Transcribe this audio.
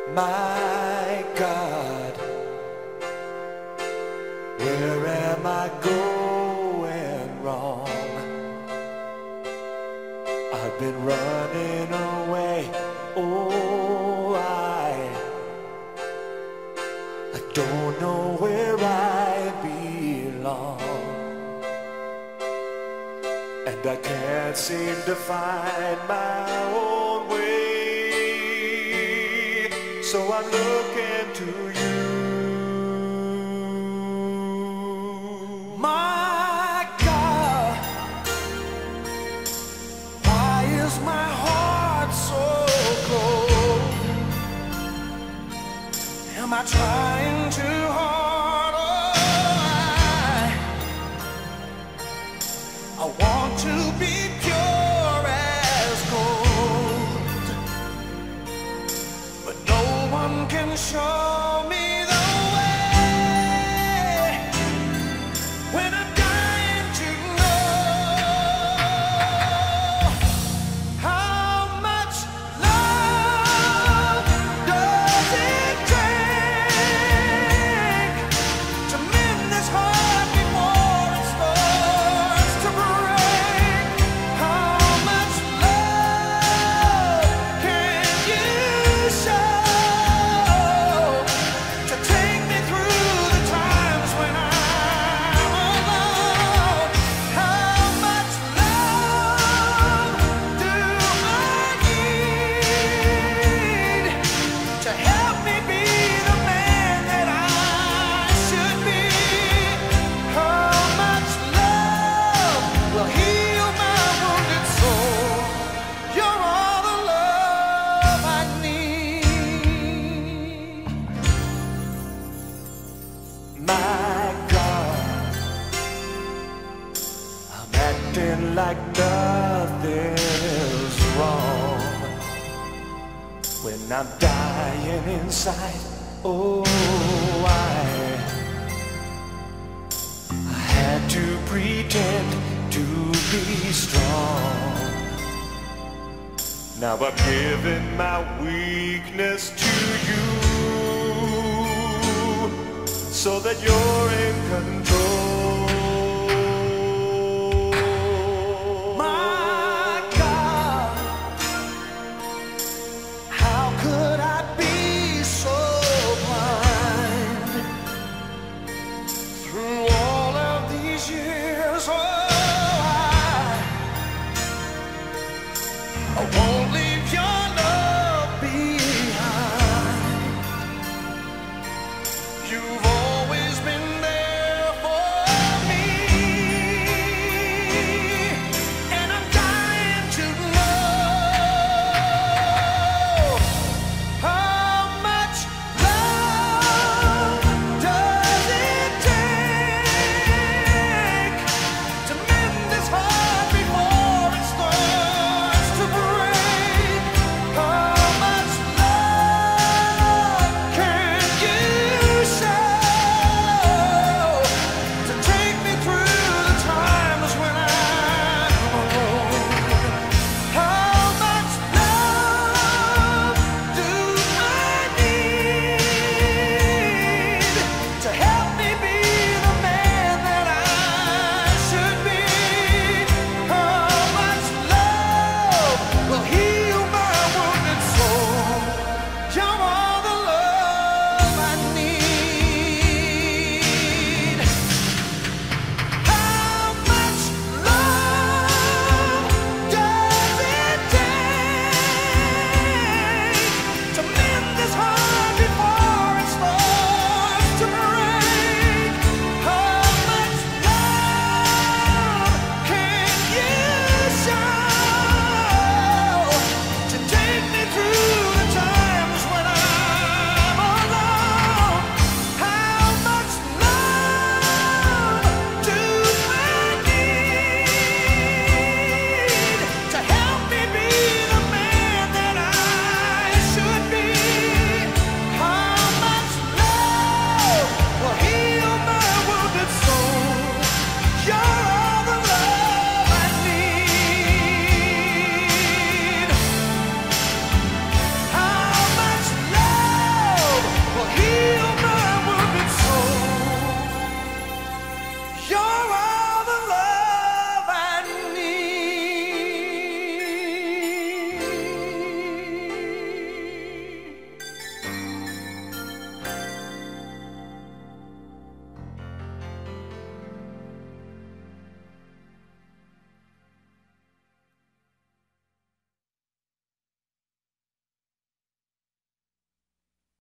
My God, where am I going wrong? I've been running away. Oh, I don't know where I belong, and I can't seem to find my own way. So I'm looking to you. My God, why is my heart so cold? Am I trying too hard? Oh, I want to be pure as gold, but no one can show me the way. When I'm dying to know how much love does it take to mend this heart before it starts to break. How much love can you show to take me through the times when I'm alone? How much love do I need to help me be the man that I should be? How much love will heal my wounded soul? You're all the love I need. My God, I'm acting like nothing is wrong when I'm dying inside. Oh, I had to pretend to be strong. Now I'm giving my weakness to you, so that you're in control. My God, how could I be so blind through all of these years? Oh, I won't leave